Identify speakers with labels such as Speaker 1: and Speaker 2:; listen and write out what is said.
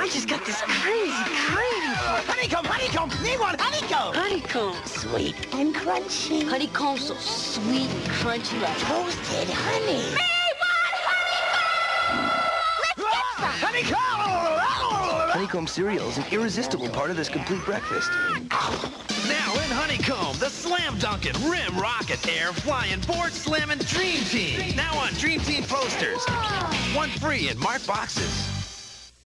Speaker 1: just got this crazy craving for
Speaker 2: Honeycomb, honeycomb, me want honeycomb.
Speaker 1: honeycomb.
Speaker 2: Sweet and crunchy.
Speaker 1: Honeycomb so sweet and crunchy like
Speaker 2: Toasted honey.
Speaker 3: We want honeycomb! Let's get some!
Speaker 2: Honeycomb!
Speaker 4: Honeycomb cereal is an irresistible part of this complete breakfast.
Speaker 5: Now in Honeycomb, the slam dunkin', rim rocket, air flying, board slamming Dream Team. Now on Dream Team posters. One free in marked boxes.